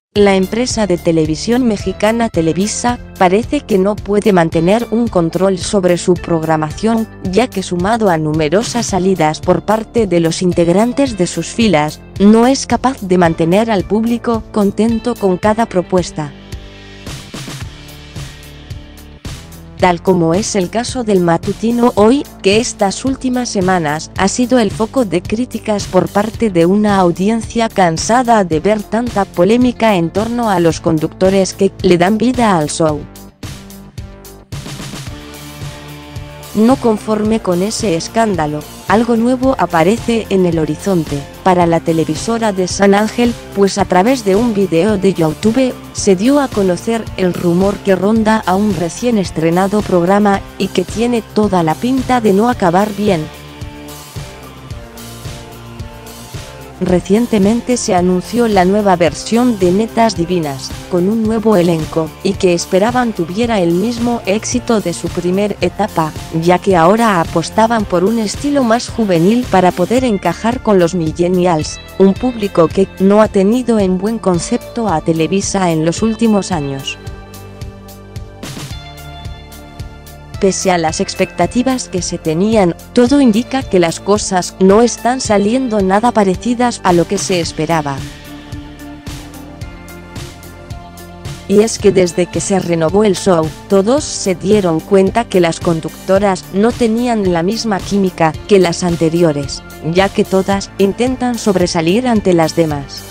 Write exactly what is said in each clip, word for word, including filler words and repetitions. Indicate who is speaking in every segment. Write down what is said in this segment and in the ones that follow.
Speaker 1: La empresa de televisión mexicana Televisa parece que no puede mantener un control sobre su programación, ya que sumado a numerosas salidas por parte de los integrantes de sus filas, no es capaz de mantener al público contento con cada propuesta. Tal como es el caso del matutino Hoy, que estas últimas semanas ha sido el foco de críticas por parte de una audiencia cansada de ver tanta polémica en torno a los conductores que le dan vida al show. No conforme con ese escándalo, algo nuevo aparece en el horizonte para la televisora de San Ángel, pues a través de un video de YouTube, se dio a conocer el rumor que ronda a un recién estrenado programa, y que tiene toda la pinta de no acabar bien. Recientemente se anunció la nueva versión de Netas Divinas, con un nuevo elenco, y que esperaban tuviera el mismo éxito de su primer etapa, ya que ahora apostaban por un estilo más juvenil para poder encajar con los millennials, un público que no ha tenido en buen concepto a Televisa en los últimos años. Pese a las expectativas que se tenían, todo indica que las cosas no están saliendo nada parecidas a lo que se esperaba. Y es que desde que se renovó el show, todos se dieron cuenta que las conductoras no tenían la misma química que las anteriores, ya que todas intentan sobresalir ante las demás.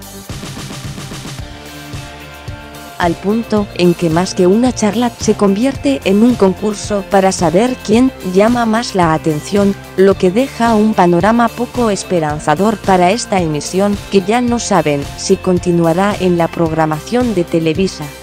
Speaker 1: Al punto en que más que una charla se convierte en un concurso para saber quién llama más la atención, lo que deja un panorama poco esperanzador para esta emisión, que ya no saben si continuará en la programación de Televisa.